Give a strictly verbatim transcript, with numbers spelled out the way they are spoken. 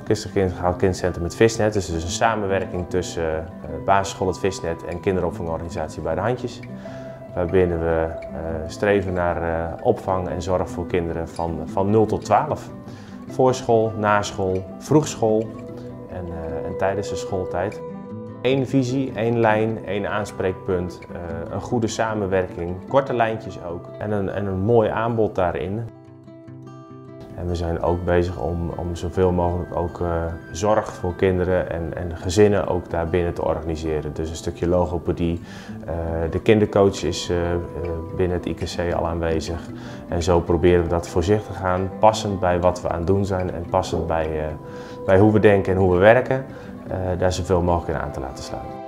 Christelijk Kindcentrum het Visnet. Dus het is een samenwerking tussen uh, basisschool het Visnet en kinderopvangorganisatie Bij de Handjes. Waarbinnen we uh, streven naar uh, opvang en zorg voor kinderen van, van nul tot twaalf. Voorschool, naschool, vroegschool en, uh, en tijdens de schooltijd. Eén visie, één lijn, één aanspreekpunt, uh, een goede samenwerking, korte lijntjes ook en een, en een mooi aanbod daarin. En we zijn ook bezig om, om zoveel mogelijk ook uh, zorg voor kinderen en, en gezinnen ook daarbinnen te organiseren. Dus een stukje logopedie. Uh, de kindercoach is uh, binnen het I K C al aanwezig. En zo proberen we dat voorzichtig aan, passend bij wat we aan het doen zijn en passend bij, uh, bij hoe we denken en hoe we werken, uh, daar zoveel mogelijk in aan te laten sluiten.